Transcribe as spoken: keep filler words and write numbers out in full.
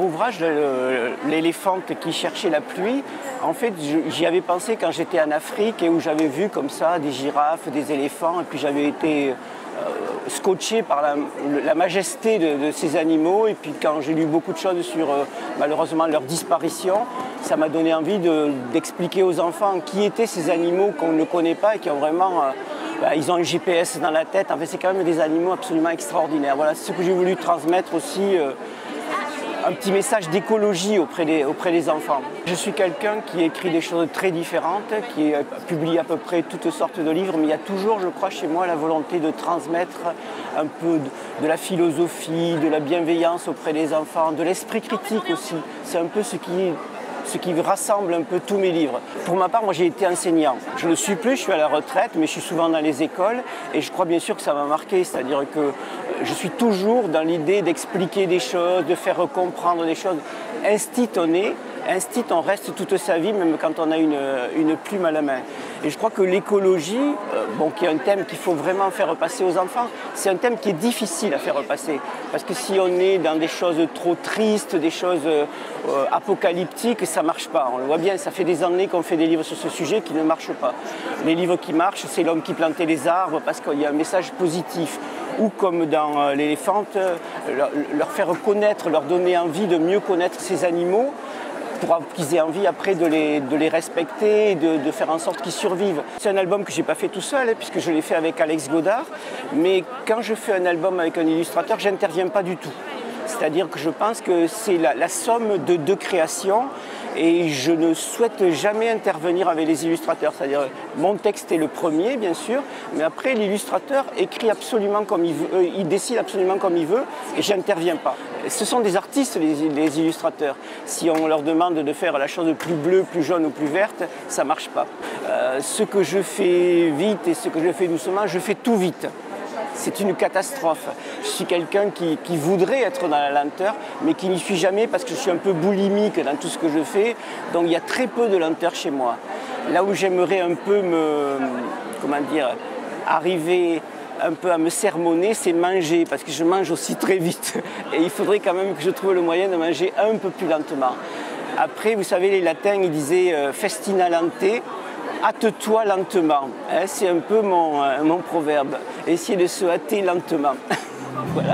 ouvrage, l'éléphant qui cherchait la pluie, en fait, j'y avais pensé quand j'étais en Afrique et où j'avais vu comme ça des girafes, des éléphants, et puis j'avais été euh, scotché par la, la majesté de, de ces animaux. Et puis quand j'ai lu beaucoup de choses sur euh, malheureusement leur disparition, ça m'a donné envie d'expliquer aux enfants qui étaient ces animaux qu'on ne connaît pas et qui ont vraiment... Euh, bah, ils ont un G P S dans la tête. En fait, c'est quand même des animaux absolument extraordinaires. Voilà, c'est ce que j'ai voulu transmettre aussi. Euh, un petit message d'écologie auprès des, auprès des enfants. Je suis quelqu'un qui écrit des choses très différentes, qui publie à peu près toutes sortes de livres, mais il y a toujours, je crois, chez moi, la volonté de transmettre un peu de, de la philosophie, de la bienveillance auprès des enfants, de l'esprit critique aussi. C'est un peu ce qui... ce qui rassemble un peu tous mes livres. Pour ma part, moi j'ai été enseignant. Je ne le suis plus, je suis à la retraite, mais je suis souvent dans les écoles et je crois bien sûr que ça m'a marqué, c'est-à-dire que je suis toujours dans l'idée d'expliquer des choses, de faire comprendre des choses. Instit on est, instit on reste toute sa vie, même quand on a une, une plume à la main. Et je crois que l'écologie, euh, bon, qui est un thème qu'il faut vraiment faire passer aux enfants, c'est un thème qui est difficile à faire passer. Parce que si on est dans des choses trop tristes, des choses euh, apocalyptiques, ça ne marche pas. On le voit bien, ça fait des années qu'on fait des livres sur ce sujet qui ne marchent pas. Les livres qui marchent, c'est L'homme qui plantait les arbres, parce qu'il y a un message positif. Ou comme dans euh, l'éléphante, euh, leur, leur faire connaître, leur donner envie de mieux connaître ces animaux, pour qu'ils aient envie après de les, de les respecter et de, de faire en sorte qu'ils survivent. C'est un album que je n'ai pas fait tout seul, hein, puisque je l'ai fait avec Alex Godard, mais quand je fais un album avec un illustrateur, je n'interviens pas du tout. C'est-à-dire que je pense que c'est la, la somme de deux créations et je ne souhaite jamais intervenir avec les illustrateurs. C'est-à-dire mon texte est le premier, bien sûr, mais après l'illustrateur écrit absolument comme il veut, euh, il décide absolument comme il veut et je n'interviens pas. Ce sont des artistes, les, les illustrateurs. Si on leur demande de faire la chose plus bleue, plus jaune ou plus verte, ça ne marche pas. Euh, ce que je fais vite et ce que je fais doucement, je fais tout vite. C'est une catastrophe. Je suis quelqu'un qui, qui voudrait être dans la lenteur, mais qui n'y suis jamais parce que je suis un peu boulimique dans tout ce que je fais. Donc il y a très peu de lenteur chez moi. Là où j'aimerais un peu me, comment dire, arriver un peu à me sermonner, c'est manger, parce que je mange aussi très vite. Et il faudrait quand même que je trouve le moyen de manger un peu plus lentement. Après, vous savez, les latins, ils disaient euh, festina lente. Hâte-toi lentement, hein, c'est un peu mon, euh, mon proverbe. Essayer de se hâter lentement. Voilà.